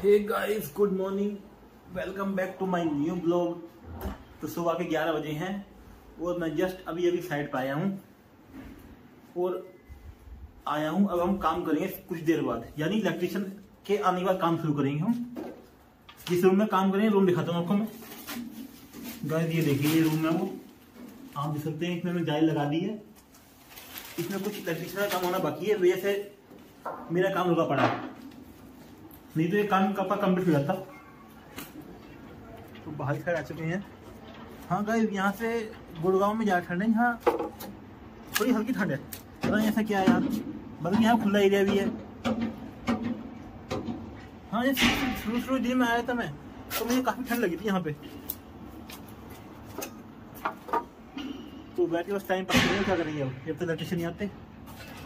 Hey guys, good morning, welcome back to my new blog. तो सुबह के 11 बजे हैं और मैं जस्ट अभी साइड पे आया हूँ अब हम काम करेंगे कुछ देर बाद, यानी इलेक्ट्रिशियन के आने के बाद काम शुरू करेंगे। हम जिस रूम में काम करेंगे रूम दिखाता हूँ आपको मैं। गाइस ये देखिए, ये रूम है, वो आप देख सकते हैं। इसमें मैंने जाली लगा दी है। इसमें कुछ इलेक्ट्रिशियन का काम होना बाकी है, वजह से मेरा काम रुका पड़ा है, नहीं तो ये काम कब कंप्लीट हो जाता। तो बाहर साइड आ चुके हैं। हाँ गाइस, यहाँ से गुड़गांव में ज़्यादा ठंड है, यहाँ थोड़ी हल्की ठंड है। पता नहीं ऐसा क्या है यार, बल्कि यहाँ खुला एरिया भी है। हाँ, ये शुरू दिन में आया था मैं, तो मुझे काफ़ी ठंड लगी थी यहाँ पे। तो बैठ के बस टाइम पास करेंगे, क्या करेंगे अब जब तक इलेक्ट्रिशियन नहीं आते।